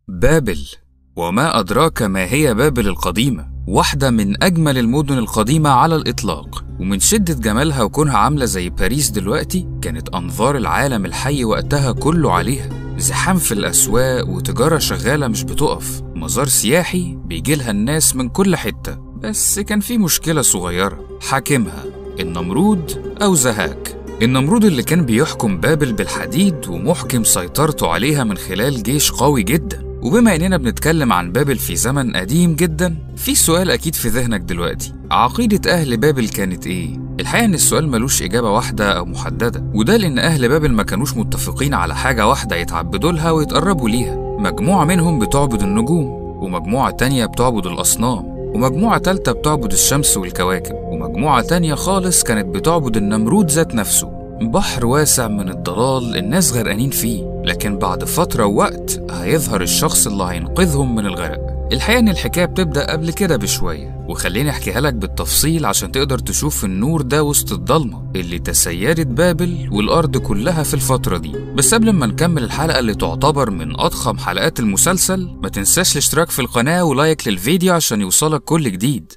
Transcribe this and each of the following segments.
بابل، وما أدراك ما هي بابل القديمة؟ واحدة من أجمل المدن القديمة على الإطلاق، ومن شدة جمالها وكونها عاملة زي باريس دلوقتي كانت أنظار العالم الحي وقتها كله عليها. زحام في الأسواق وتجارة شغالة مش بتقف، مزار سياحي بيجيلها الناس من كل حتة. بس كان في مشكلة صغيرة، حاكمها النمرود أو زهاك. النمرود اللي كان بيحكم بابل بالحديد ومحكم سيطرته عليها من خلال جيش قوي جدا. وبما اننا بنتكلم عن بابل في زمن قديم جدا، في سؤال اكيد في ذهنك دلوقتي، عقيدة اهل بابل كانت ايه؟ الحقيقة ان السؤال ملوش اجابة واحدة او محددة، وده لان اهل بابل ما كانوش متفقين على حاجة واحدة يتعبدوا لها ويتقربوا ليها. مجموعة منهم بتعبد النجوم، ومجموعة تانية بتعبد الاصنام، ومجموعة تالتة بتعبد الشمس والكواكب، ومجموعة تانية خالص كانت بتعبد النمرود ذات نفسه. بحر واسع من الضلال الناس غرقانين فيه، لكن بعد فترة ووقت هيظهر الشخص اللي هينقذهم من الغرق. الحقيقة ان الحكاية بتبدأ قبل كده بشوية، وخليني احكيها لك بالتفصيل عشان تقدر تشوف النور ده وسط الضلمة اللي تسيرت بابل والأرض كلها في الفترة دي. بس قبل ما نكمل الحلقة اللي تعتبر من أضخم حلقات المسلسل، ما تنساش الاشتراك في القناة ولايك للفيديو عشان يوصلك كل جديد.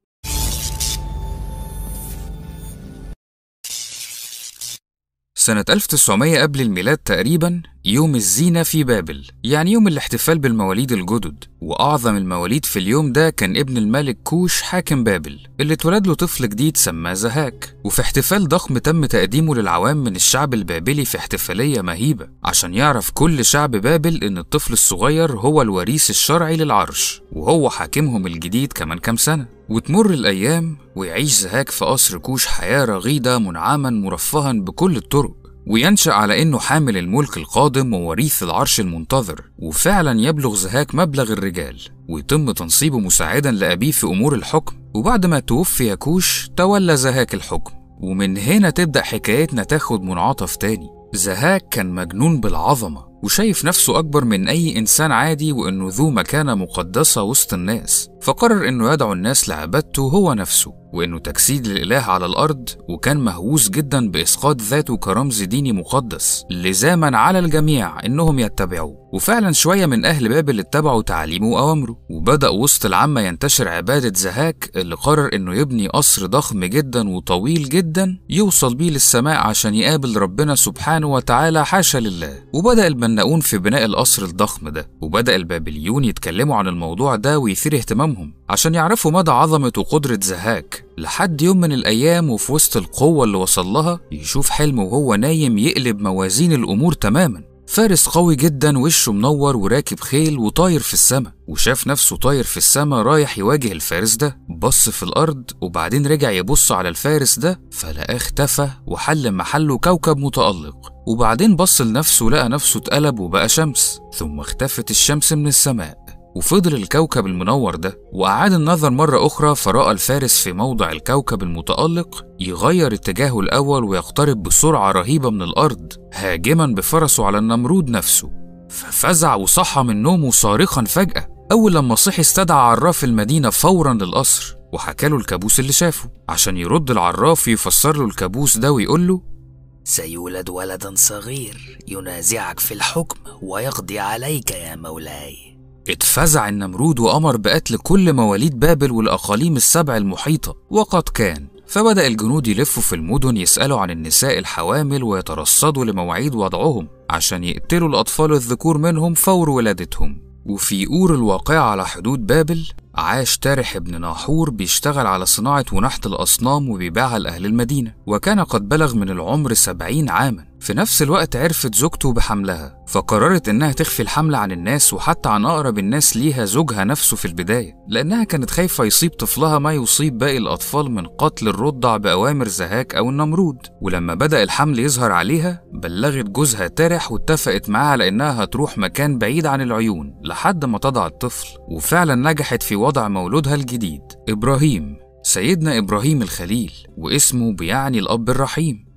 سنة 1900 قبل الميلاد تقريبا، يوم الزينة في بابل، يعني يوم الاحتفال بالمواليد الجدد. وأعظم المواليد في اليوم ده كان ابن الملك كوش حاكم بابل، اللي اتولد له طفل جديد سماه زهاك. وفي احتفال ضخم تم تقديمه للعوام من الشعب البابلي في احتفالية مهيبة، عشان يعرف كل شعب بابل إن الطفل الصغير هو الوريث الشرعي للعرش، وهو حاكمهم الجديد كمان كام سنة. وتمر الأيام ويعيش زهاك في قصر كوش حياة رغيدة منعما مرفها بكل الطرق، وينشأ على إنه حامل الملك القادم ووريث العرش المنتظر. وفعلا يبلغ زهاك مبلغ الرجال، ويتم تنصيبه مساعدا لأبيه في أمور الحكم. وبعد ما توفي كوش تولى زهاك الحكم، ومن هنا تبدأ حكايتنا تاخد منعطف تاني. زهاك كان مجنون بالعظمة، وشايف نفسه أكبر من أي إنسان عادي، وإنه ذو مكانة مقدسة وسط الناس. فقرر إنه يدعو الناس لعبادته هو نفسه، وإنه تجسيد للإله على الأرض. وكان مهووس جدا بإسقاط ذاته كرمز ديني مقدس، لزاما على الجميع إنهم يتبعوه. وفعلا شوية من أهل بابل اتبعوا تعليمه وأوامره، وبدأ وسط العامة ينتشر عبادة زهاك، اللي قرر إنه يبني قصر ضخم جدا وطويل جدا يوصل بيه للسماء عشان يقابل ربنا سبحانه وتعالى، حاشا لله. وبدأ البناؤون في بناء القصر الضخم ده، وبدأ البابليون يتكلموا عن الموضوع ده ويثير اهتمامهم عشان يعرفوا مدى عظمة وقدرة زهاك. لحد يوم من الأيام وفي وسط القوة اللي وصل لها، يشوف حلم وهو نايم يقلب موازين الأمور تماما. فارس قوي جدا وشه منور وراكب خيل وطاير في السماء، وشاف نفسه طاير في السماء رايح يواجه الفارس ده. بص في الأرض وبعدين رجع يبص على الفارس ده، فلقاه اختفى وحل محله كوكب متألق. وبعدين بص لنفسه لقى نفسه اتقلب وبقى شمس، ثم اختفت الشمس من السماء، وفضل الكوكب المنور ده. وأعاد النظر مرة أخرى، فرأى الفارس في موضع الكوكب المتألق يغير اتجاهه الأول ويقترب بسرعة رهيبة من الأرض، هاجما بفرسه على النمرود نفسه. ففزع وصحى من نومه صارخا فجأة. أول لما صحي استدعى عراف المدينة فورا للقصر، وحكاله الكابوس اللي شافه عشان يرد العراف يفسر له الكابوس ده ويقول له: سيولد ولد صغير ينازعك في الحكم ويقضي عليك يا مولاي. اتفزع النمرود وأمر بقتل كل مواليد بابل والأقاليم السبع المحيطة، وقد كان. فبدأ الجنود يلفوا في المدن يسألوا عن النساء الحوامل ويترصدوا لمواعيد وضعهم عشان يقتلوا الأطفال الذكور منهم فور ولادتهم. وفي أور الواقعة على حدود بابل عاش تارح ابن ناحور، بيشتغل على صناعة ونحت الأصنام وبيبيعها لأهل المدينة، وكان قد بلغ من العمر 70 عاما. في نفس الوقت عرفت زوجته بحملها، فقررت إنها تخفي الحمل عن الناس وحتى عن أقرب الناس ليها، زوجها نفسه في البداية، لأنها كانت خايفة يصيب طفلها ما يصيب باقي الأطفال من قتل الرضع بأوامر زهاك أو النمرود. ولما بدأ الحمل يظهر عليها، بلغت جوزها تارح واتفقت معاه على إنها هتروح مكان بعيد عن العيون لحد ما تضع الطفل. وفعلا نجحت في وضع مولودها الجديد إبراهيم، سيدنا إبراهيم الخليل، واسمه بيعني الأب الرحيم.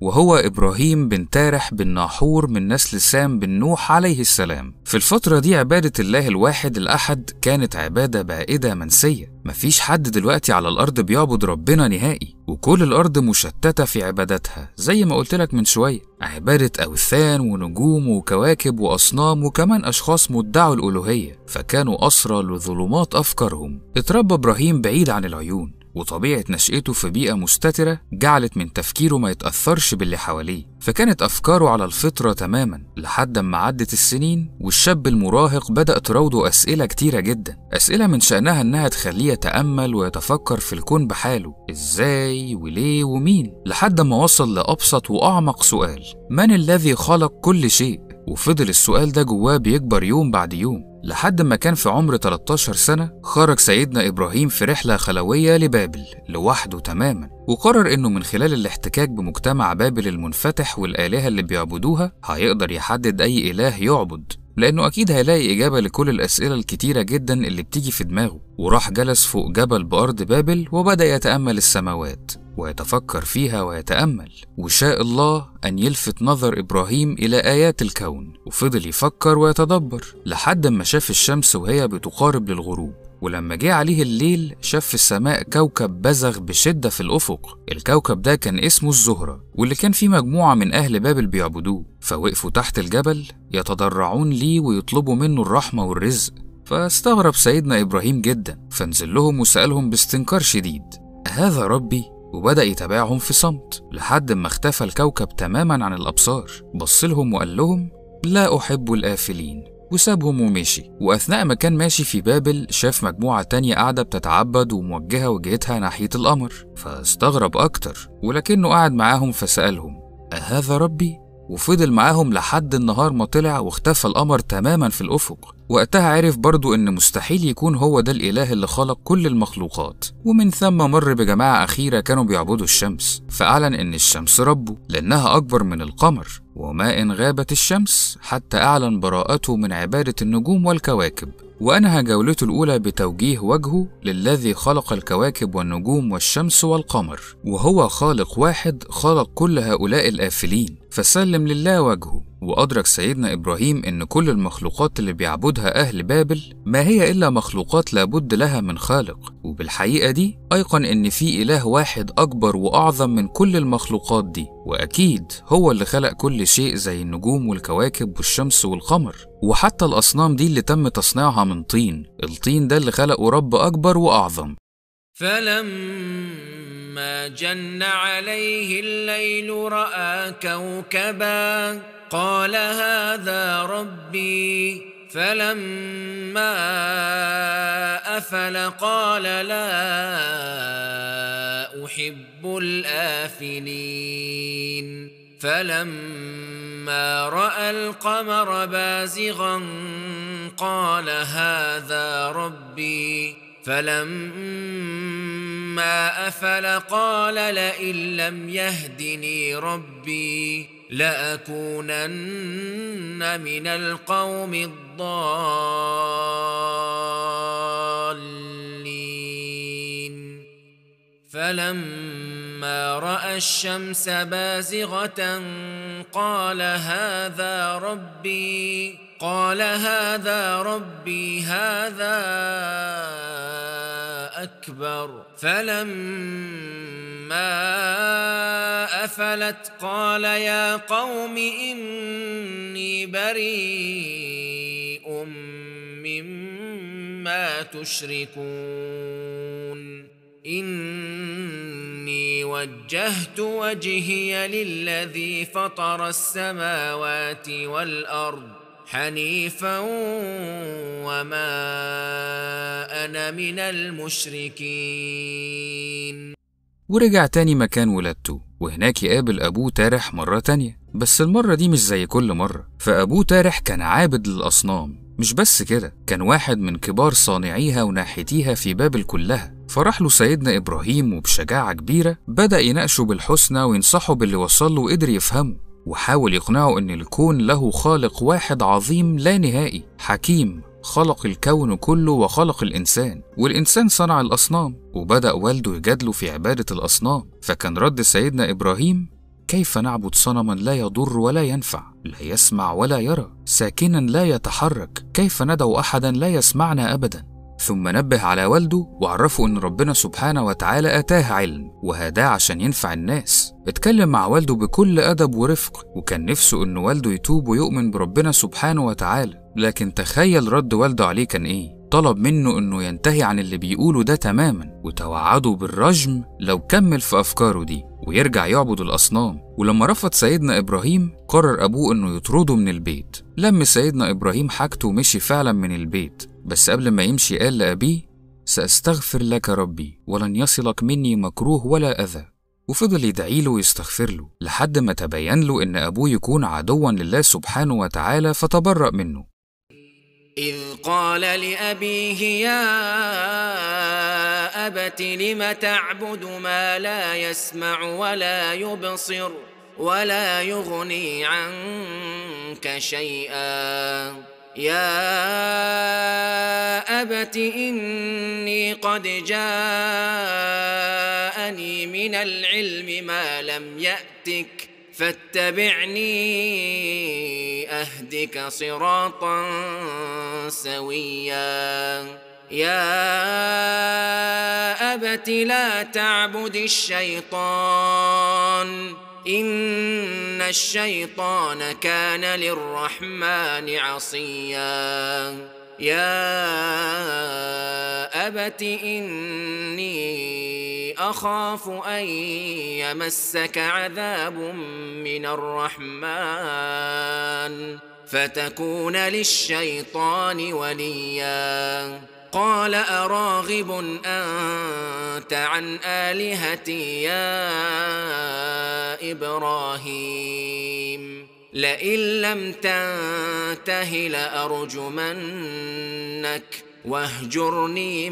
وهو إبراهيم بن تارح بن ناحور من نسل سام بن نوح عليه السلام. في الفترة دي عبادة الله الواحد الأحد كانت عبادة بائدة منسية، مفيش حد دلوقتي على الأرض بيعبد ربنا نهائي، وكل الأرض مشتتة في عبادتها زي ما قلتلك من شوية، عبادة أوثان ونجوم وكواكب وأصنام وكمان أشخاص مدعوا الألوهية، فكانوا أسرى لظلمات أفكارهم. اتربى إبراهيم بعيد عن العيون، وطبيعة نشأته في بيئة مستترة جعلت من تفكيره ما يتأثرش باللي حواليه، فكانت أفكاره على الفطرة تماما لحد ما عدت السنين والشاب المراهق بدأ تراوده أسئلة كتيرة جدا، أسئلة من شأنها إنها تخليه يتأمل ويتفكر في الكون بحاله، إزاي وليه ومين، لحد ما وصل لأبسط وأعمق سؤال: من الذي خلق كل شيء؟ وفضل السؤال ده جواه بيكبر يوم بعد يوم، لحد ما كان في عمر 13 سنة خرج سيدنا إبراهيم في رحلة خلوية لبابل لوحده تماما، وقرر إنه من خلال الاحتكاك بمجتمع بابل المنفتح والآلهة اللي بيعبدوها هيقدر يحدد أي إله يعبد، لأنه أكيد هيلاقي إجابة لكل الأسئلة الكتيرة جدا اللي بتيجي في دماغه. وراح جلس فوق جبل بأرض بابل وبدأ يتأمل السماوات ويتفكر فيها ويتأمل، وشاء الله أن يلفت نظر إبراهيم إلى آيات الكون، وفضل يفكر ويتدبر لحد ما شاف الشمس وهي بتقارب للغروب. ولما جه عليه الليل شاف في السماء كوكب بزغ بشدة في الأفق، الكوكب ده كان اسمه الزهرة، واللي كان فيه مجموعة من أهل بابل بيعبدوه، فوقفوا تحت الجبل يتضرعون ليه ويطلبوا منه الرحمة والرزق. فاستغرب سيدنا إبراهيم جدا، فنزل لهم وسألهم باستنكار شديد: هذا ربي؟ وبدأ يتابعهم في صمت لحد ما اختفى الكوكب تماما عن الأبصار. بصلهم وقال لهم: لا أحب الآفلين، وسابهم ومشي. وأثناء ما كان ماشي في بابل شاف مجموعة تانية قاعدة بتتعبد وموجهة وجهتها ناحية القمر، فاستغرب أكتر، ولكنه قعد معاهم فسألهم: أهذا ربي؟ وفضل معاهم لحد النهار ما طلع واختفى القمر تماما في الأفق. وقتها عرف برضو إن مستحيل يكون هو ده الإله اللي خلق كل المخلوقات. ومن ثم مر بجماعة أخيرة كانوا بيعبدوا الشمس، فأعلن إن الشمس ربه لأنها أكبر من القمر، وما إن غابت الشمس حتى أعلن براءته من عبادة النجوم والكواكب. وأنهى جولته الأولى بتوجيه وجهه للذي خلق الكواكب والنجوم والشمس والقمر، وهو خالق واحد خلق كل هؤلاء الآفلين، فسلم لله وجهه. وأدرك سيدنا إبراهيم إن كل المخلوقات اللي بيعبدها أهل بابل ما هي إلا مخلوقات لابد لها من خالق، وبالحقيقة دي أيقن إن في إله واحد أكبر وأعظم من كل المخلوقات دي، وأكيد هو اللي خلق كل شيء زي النجوم والكواكب والشمس والقمر، وحتى الأصنام دي اللي تم تصنيعها من طين، الطين ده اللي خلقه رب أكبر وأعظم. فلما جن عليه الليل رأى كوكبا قال هذا ربي، فلما أفل قال لا أحب الآفلين. فلما رأى القمر بازغا قال هذا ربي، فلما أفل قال لئن لم يهدني ربي لأكونن من القوم الضالين. فلما رأى الشمس بازغة قال هذا ربي هذا أكبر. فلما أفلت قال يا قوم إني بريء مما تشركون، إني وجهت وجهي للذي فطر السماوات والأرض حنيفا وما أنا من المشركين. ورجع تاني مكان ولادته، وهناك يقابل أبوه تارح مرة تانية، بس المرة دي مش زي كل مرة. فأبوه تارح كان عابد للأصنام، مش بس كده، كان واحد من كبار صانعيها وناحيتيها في بابل كلها. فراح له سيدنا إبراهيم وبشجاعة كبيرة بدأ يناقشه بالحسنى وينصحه باللي وصله وقدر يفهمه، وحاول يقنعه إن الكون له خالق واحد عظيم لا نهائي حكيم، خلق الكون كله وخلق الإنسان، والإنسان صنع الأصنام. وبدأ والده يجادله في عبادة الأصنام، فكان رد سيدنا إبراهيم: كيف نعبد صنما لا يضر ولا ينفع، لا يسمع ولا يرى، ساكنا لا يتحرك؟ كيف ندعو أحدا لا يسمعنا أبدا؟ ثم نبه على والده وعرفه إن ربنا سبحانه وتعالى أتاه علم وهداه عشان ينفع الناس. اتكلم مع والده بكل أدب ورفق، وكان نفسه إن والده يتوب ويؤمن بربنا سبحانه وتعالى. لكن تخيل رد والده عليه كان إيه؟ طلب منه إنه ينتهي عن اللي بيقوله ده تماما، وتوعده بالرجم لو كمل في أفكاره دي ويرجع يعبد الأصنام. ولما رفض سيدنا إبراهيم قرر أبوه إنه يطرده من البيت. لم سيدنا إبراهيم حاجته ومشي فعلا من البيت، بس قبل ما يمشي قال لأبيه: سأستغفر لك ربي ولن يصلك مني مكروه ولا أذى. وفضل يدعيله ويستغفر له لحد ما تبين له إن أبوه يكون عدوا لله سبحانه وتعالى فتبرأ منه. إذ قال لأبيه: يا أبت لم تعبد ما لا يسمع ولا يبصر ولا يغني عنك شيئا. يا أبت إني قد جاءني من العلم ما لم يأتك فاتبعني أهدك صراطا سويا. يا أبت لا تعبد الشيطان إن الشيطان كان للرحمن عصيا. يا أبت إني أخاف أن يمسك عذاب من الرحمن فتكون للشيطان وليا. قال: أراغب أنت عن آلهتي يا إبراهيم؟ لئن لم تنته لأرجمنك واهجرني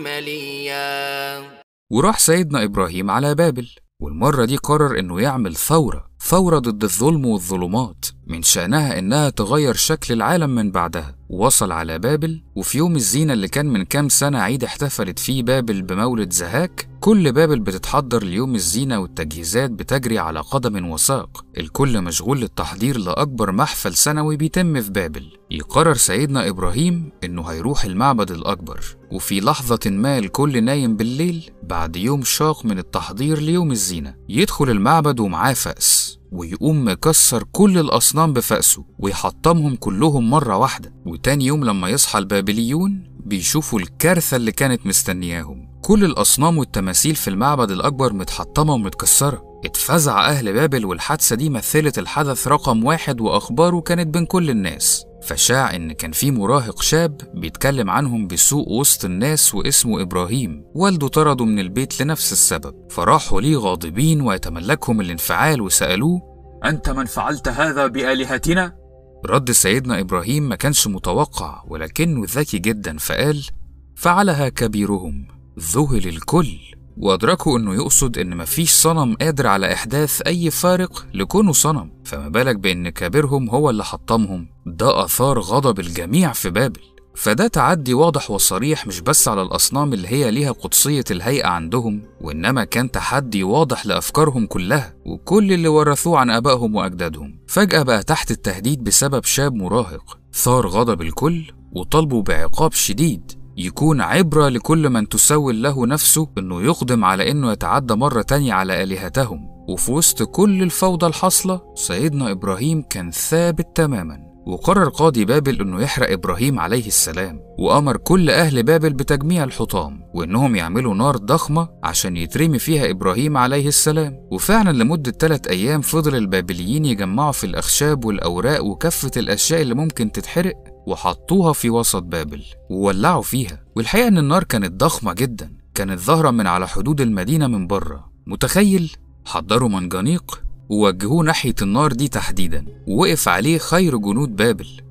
مليا. وراح سيدنا إبراهيم على بابل، والمرة دي قرر إنه يعمل ثورة ضد الظلم والظلمات، من شأنها إنها تغير شكل العالم من بعدها. ووصل على بابل، وفي يوم الزينة اللي كان من كام سنة عيد احتفلت فيه بابل بمولد زهاك، كل بابل بتتحضر ليوم الزينة والتجهيزات بتجري على قدم وساق، الكل مشغول للتحضير لأكبر محفل سنوي بيتم في بابل. يقرر سيدنا إبراهيم إنه هيروح المعبد الأكبر، وفي لحظة ما الكل نايم بالليل بعد يوم شاق من التحضير ليوم الزينة، يدخل المعبد ومعاه فأس ويقوم مكسر كل الأصنام بفأسه ويحطمهم كلهم مرة واحدة. وتاني يوم لما يصحى البابليون بيشوفوا الكارثة اللي كانت مستنياهم، كل الأصنام والتماثيل في المعبد الأكبر متحطمة ومتكسرة. اتفزع أهل بابل، والحادثة دي مثلت الحدث رقم 1 وأخباره كانت بين كل الناس. فشاع إن كان في مراهق شاب بيتكلم عنهم بسوء وسط الناس واسمه إبراهيم، والده طرده من البيت لنفس السبب، فراحوا ليه غاضبين ويتملكهم الانفعال وسألوه: أنت من فعلت هذا بآلهتنا؟ رد سيدنا إبراهيم ما كانش متوقع ولكنه ذكي جدا، فقال: فعلها كبيرهم. ذهل الكل وأدركوا إنه يقصد إن مفيش صنم قادر على إحداث أي فارق لكونه صنم، فما بالك بإن كبيرهم هو اللي حطمهم. ده أثار غضب الجميع في بابل. فده تعدي واضح وصريح مش بس على الأصنام اللي هي ليها قدسية الهيئة عندهم، وإنما كان تحدي واضح لأفكارهم كلها وكل اللي ورثوه عن آبائهم وأجدادهم. فجأة بقى تحت التهديد بسبب شاب مراهق ثار غضب الكل وطلبوا بعقاب شديد يكون عبرة لكل من تسول له نفسه إنه يقدم على إنه يتعدى مرة تانية على آلهتهم. وفي وسط كل الفوضى الحاصلة سيدنا إبراهيم كان ثابت تماما، وقرر قاضي بابل إنه يحرق إبراهيم عليه السلام، وأمر كل أهل بابل بتجميع الحطام وإنهم يعملوا نار ضخمة عشان يترمي فيها إبراهيم عليه السلام. وفعلا لمدة 3 أيام فضل البابليين يجمعوا في الأخشاب والأوراق وكافة الأشياء اللي ممكن تتحرق وحطوها في وسط بابل وولعوا فيها. والحقيقة إن النار كانت ضخمة جدا، كانت ظاهرة من على حدود المدينة من بره. متخيل؟ حضروا منجنيق ووجهوه ناحية النار دي تحديدا، ووقف عليه خير جنود بابل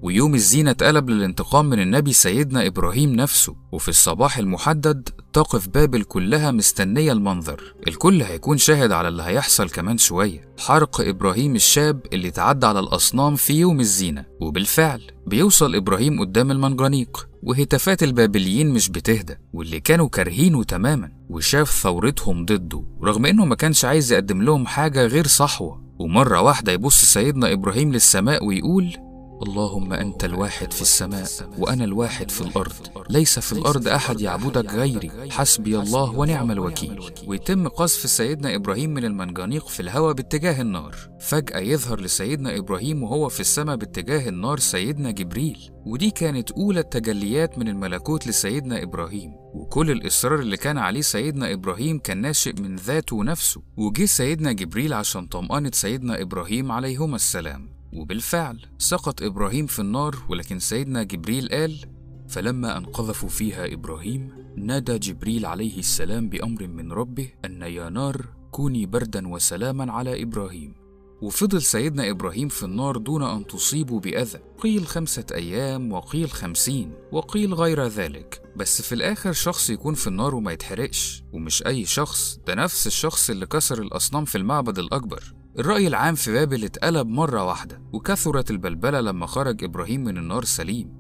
ويوم الزينة اتقلب للانتقام من النبي سيدنا إبراهيم نفسه. وفي الصباح المحدد تقف بابل كلها مستنية المنظر. الكل هيكون شاهد على اللي هيحصل كمان شوية، حرق إبراهيم الشاب اللي تعدى على الأصنام في يوم الزينة. وبالفعل بيوصل إبراهيم قدام المنجنيق، وهتافات البابليين مش بتهدى، واللي كانوا كارهينه تماما، وشاف ثورتهم ضده رغم إنه ما كانش عايز يقدم لهم حاجة غير صحوة. ومرة واحدة يبص سيدنا إبراهيم للسماء ويقول: اللهم أنت الواحد في السماء وأنا الواحد في الأرض، ليس في الأرض أحد يعبدك غيري، حسبي الله ونعم الوكيل. ويتم قذف سيدنا إبراهيم من المنجنيق في الهواء باتجاه النار. فجأة يظهر لسيدنا إبراهيم وهو في السماء باتجاه النار سيدنا جبريل، ودي كانت أولى التجليات من الملكوت لسيدنا إبراهيم. وكل الإصرار اللي كان عليه سيدنا إبراهيم كان ناشئ من ذاته نفسه. وجه سيدنا جبريل عشان طمأنة سيدنا إبراهيم عليهما السلام. وبالفعل سقط إبراهيم في النار، ولكن سيدنا جبريل قال: فلما أن قذفوا فيها إبراهيم نادى جبريل عليه السلام بأمر من ربه أن يا نار كوني بردا وسلاما على إبراهيم. وفضل سيدنا إبراهيم في النار دون أن تصيبه بأذى، قيل 5 أيام وقيل 50 وقيل غير ذلك. بس في الآخر شخص يكون في النار وما يتحرقش، ومش أي شخص، ده نفس الشخص اللي كسر الأصنام في المعبد الأكبر. الرأي العام في بابل اتقلب مرة واحدة، وكثرت البلبلة لما خرج إبراهيم من النار سليم.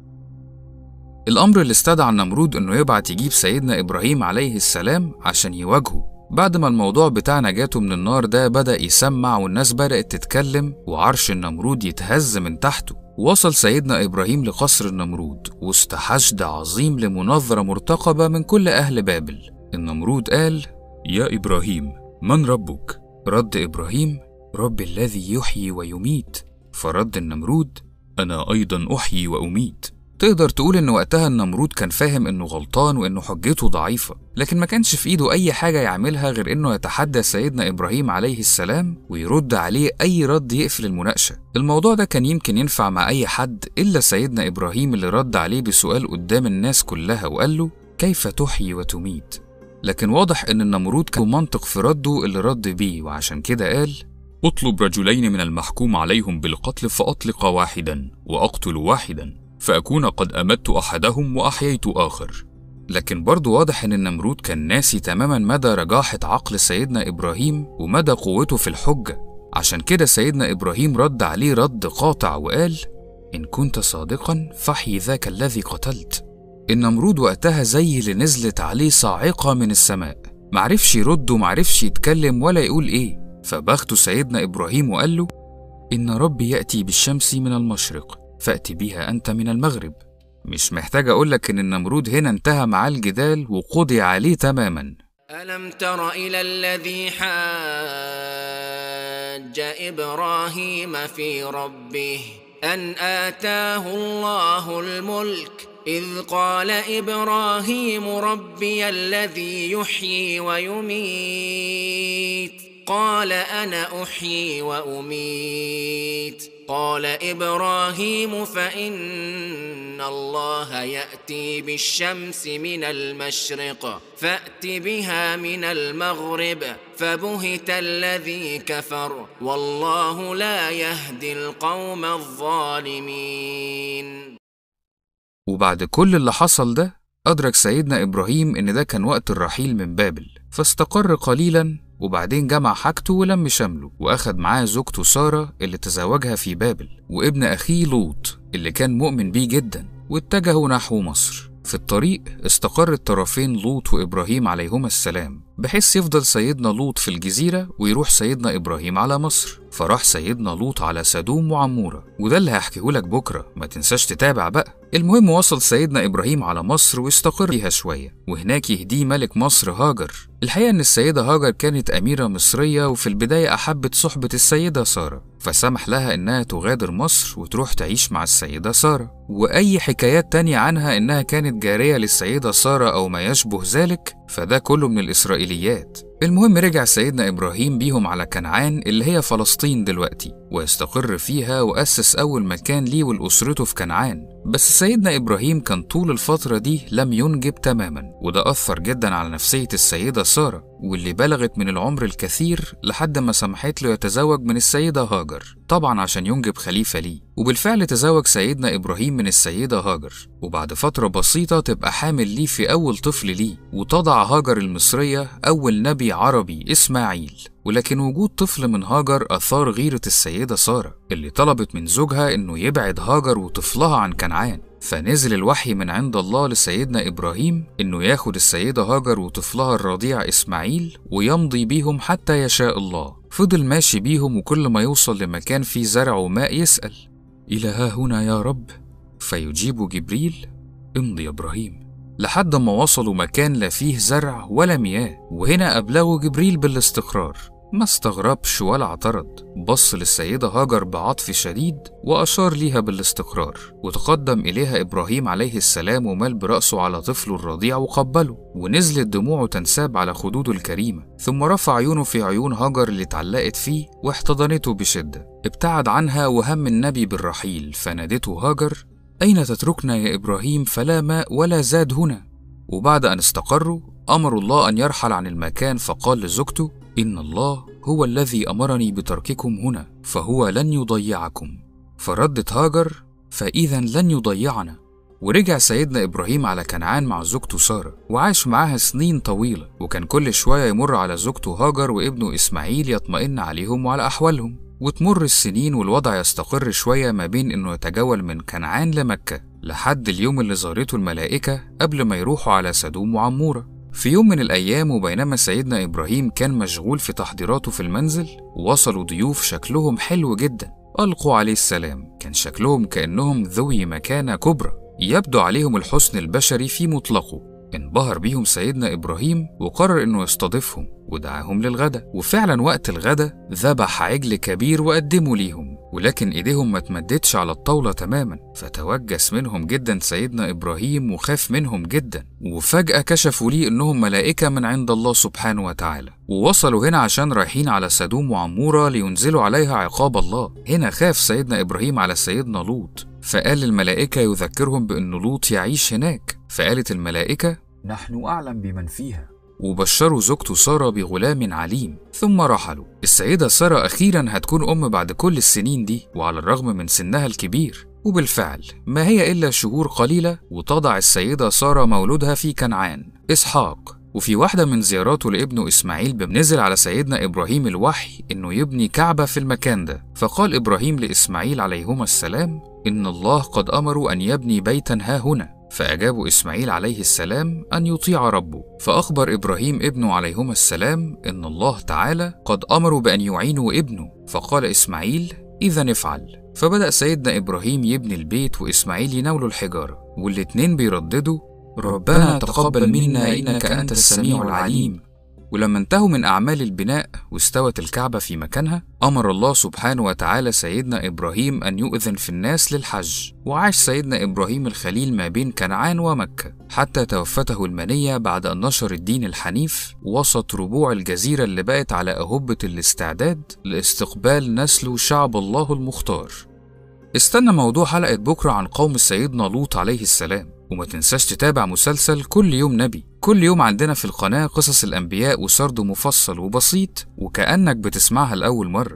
الأمر اللي استدعى النمرود إنه يبعت يجيب سيدنا إبراهيم عليه السلام عشان يواجهه. بعد ما الموضوع بتاع نجاته من النار ده بدأ يسمع والناس بدأت تتكلم وعرش النمرود يتهز من تحته، وصل سيدنا إبراهيم لقصر النمرود وسط حشد عظيم لمناظرة مرتقبة من كل أهل بابل. النمرود قال: يا إبراهيم، من ربك؟ رد إبراهيم: رب الذي يحيي ويميت. فرد النمرود: أنا أيضا أحيي وأميت. تقدر تقول إن وقتها النمرود كان فاهم إنه غلطان وإنه حجته ضعيفة، لكن ما كانش في إيده أي حاجة يعملها غير إنه يتحدى سيدنا إبراهيم عليه السلام ويرد عليه أي رد يقفل المناقشة. الموضوع ده كان يمكن ينفع مع أي حد إلا سيدنا إبراهيم، اللي رد عليه بسؤال قدام الناس كلها وقال له: كيف تحيي وتميت؟ لكن واضح إن النمرود كان منطق في رده اللي رد بيه، وعشان كده قال: اطلب رجلين من المحكوم عليهم بالقتل فأطلق واحدا وأقتل واحدا، فأكون قد أمت أحدهم وأحييت آخر. لكن برضو واضح إن النمرود كان ناسي تماما مدى رجاحة عقل سيدنا إبراهيم ومدى قوته في الحجة. عشان كده سيدنا إبراهيم رد عليه رد قاطع وقال: إن كنت صادقا فاحيي ذاك الذي قتلت. النمرود وقتها زي اللي نزلت عليه صاعقة من السماء، معرفش يرد ومعرفش يتكلم ولا يقول إيه. فبخته سيدنا إبراهيم وقال له: إن ربي يأتي بالشمس من المشرق فأتي بها أنت من المغرب. مش محتاج أقولك إن النمرود هنا انتهى معاه الجدال وقضي عليه تماما. ألم تر إلى الذي حاج إبراهيم في ربه أن آتاه الله الملك إذ قال إبراهيم ربي الذي يحيي ويميت قال أنا أحيي وأميت قال إبراهيم فإن الله يأتي بالشمس من المشرق فأت بها من المغرب فبهت الذي كفر والله لا يهدي القوم الظالمين. وبعد كل اللي حصل ده أدرك سيدنا إبراهيم إن ده كان وقت الرحيل من بابل، فاستقر قليلا وبعدين جمع حاجته ولم شمله، وأخد معاه زوجته سارة اللي تزوجها في بابل وابن أخيه لوط اللي كان مؤمن بيه جدا، واتجهوا نحو مصر. في الطريق استقر الطرفين لوط وإبراهيم عليهما السلام، بحيث يفضل سيدنا لوط في الجزيرة ويروح سيدنا إبراهيم على مصر. فراح سيدنا لوط على سدوم وعمورة، وده اللي هحكيهولك بكرة، ما تنساش تتابع بقى. المهم وصل سيدنا إبراهيم على مصر واستقر فيها شوية، وهناك يهديه ملك مصر هاجر. الحقيقة إن السيدة هاجر كانت أميرة مصرية، وفي البداية أحبت صحبة السيدة سارة، فسمح لها إنها تغادر مصر وتروح تعيش مع السيدة سارة. وأي حكايات تانية عنها إنها كانت جارية للسيدة سارة أو ما يشبه ذلك، فده كله من الإسرائيليات. المهم رجع سيدنا إبراهيم بيهم على كنعان اللي هي فلسطين دلوقتي، ويستقر فيها وأسس أول مكان ليه ولأسرته في كنعان. بس سيدنا إبراهيم كان طول الفترة دي لم ينجب تماما، وده أثر جدا على نفسية السيدة سارة، واللي بلغت من العمر الكثير لحد ما سمحت له يتزوج من السيدة هاجر، طبعا عشان ينجب خليفة ليه. وبالفعل تزوج سيدنا إبراهيم من السيدة هاجر، وبعد فترة بسيطة تبقى حامل ليه في أول طفل ليه، وتضع هاجر المصرية أول نبي عربي إسماعيل. ولكن وجود طفل من هاجر أثار غيرة السيدة سارة، اللي طلبت من زوجها إنه يبعد هاجر وطفلها عن كنعان. فنزل الوحي من عند الله لسيدنا إبراهيم إنه ياخد السيدة هاجر وطفلها الرضيع إسماعيل ويمضي بيهم حتى يشاء الله. فضل ماشي بيهم، وكل ما يوصل لمكان فيه زرع وماء يسأل: إلى ها هنا يا رب؟ فيجيب جبريل: امضي يا إبراهيم. لحد ما وصلوا مكان لا فيه زرع ولا مياه، وهنا أبلغوا جبريل بالاستقرار. ما استغربش ولا اعترض، بص للسيدة هاجر بعطف شديد وأشار ليها بالاستقرار، وتقدم إليها إبراهيم عليه السلام ومال برأسه على طفله الرضيع وقبله، ونزلت دموعه تنساب على خدوده الكريمة. ثم رفع عيونه في عيون هاجر اللي اتعلقت فيه واحتضنته بشدة. ابتعد عنها وهم النبي بالرحيل، فنادته هاجر: أين تتركنا يا إبراهيم؟ فلا ماء ولا زاد هنا. وبعد أن استقروا أمروا الله أن يرحل عن المكان، فقال لزوجته: إن الله هو الذي أمرني بترككم هنا، فهو لن يضيعكم. فردت هاجر: فإذا لن يضيعنا. ورجع سيدنا إبراهيم على كنعان مع زوجته سارة، وعاش معاها سنين طويلة، وكان كل شوية يمر على زوجته هاجر وابنه إسماعيل يطمئن عليهم وعلى أحوالهم. وتمر السنين والوضع يستقر شوية ما بين إنه يتجول من كنعان لمكة، لحد اليوم اللي زارته الملائكة قبل ما يروحوا على سدوم وعمورة. في يوم من الأيام، وبينما سيدنا إبراهيم كان مشغول في تحضيراته في المنزل، وصلوا ضيوف شكلهم حلو جدا ألقوا عليه السلام. كان شكلهم كأنهم ذوي مكانة كبرى، يبدو عليهم الحسن البشري في مطلقه. انبهر بيهم سيدنا إبراهيم وقرر إنه يستضيفهم ودعاهم للغدا. وفعلا وقت الغدا ذبح عجل كبير وقدمه ليهم، ولكن إيديهم ما تمدتش على الطاولة تماما، فتوجس منهم جدا سيدنا إبراهيم وخاف منهم جدا. وفجأة كشفوا ليه إنهم ملائكة من عند الله سبحانه وتعالى، ووصلوا هنا عشان رايحين على سدوم وعمورة لينزلوا عليها عقاب الله. هنا خاف سيدنا إبراهيم على سيدنا لوط، فقال للملائكة يذكرهم بأن لوط يعيش هناك. فقالت الملائكة: نحن أعلم بمن فيها. وبشروا زوجته سارة بغلام عليم. ثم رحلوا. السيدة سارة أخيرا هتكون أم بعد كل السنين دي، وعلى الرغم من سنها الكبير. وبالفعل ما هي إلا شهور قليلة وتضع السيدة سارة مولودها في كنعان إسحاق. وفي واحدة من زياراته لابنه إسماعيل بنزل على سيدنا إبراهيم الوحي إنه يبني كعبة في المكان ده. فقال إبراهيم لإسماعيل عليهما السلام: إن الله قد أمروا أن يبني بيتا ها هنا. فأجابوا إسماعيل عليه السلام أن يطيع ربه. فأخبر إبراهيم ابنه عليهما السلام إن الله تعالى قد أمروا بأن يعينوا ابنه. فقال إسماعيل: إذا نفعل. فبدأ سيدنا إبراهيم يبني البيت وإسماعيل يناول الحجارة، والاتنين بيرددوا: ربنا تقبل منا إنك أنت السميع العليم. ولما انتهوا من أعمال البناء واستوت الكعبة في مكانها، أمر الله سبحانه وتعالى سيدنا إبراهيم أن يؤذن في الناس للحج. وعاش سيدنا إبراهيم الخليل ما بين كنعان ومكة حتى توفته المنية بعد أن نشر الدين الحنيف وسط ربوع الجزيرة اللي بقت على أهبة الاستعداد لاستقبال نسله شعب الله المختار. استنى موضوع حلقة بكرة عن قوم سيدنا لوط عليه السلام، وما تنساش تتابع مسلسل كل يوم نبي. كل يوم عندنا في القناة قصص الأنبياء وسرد مفصل وبسيط وكأنك بتسمعها لأول مرة.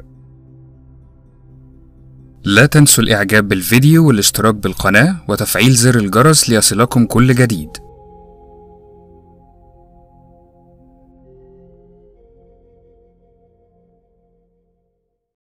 لا تنسوا الإعجاب بالفيديو والاشتراك بالقناة وتفعيل زر الجرس ليصلكم كل جديد.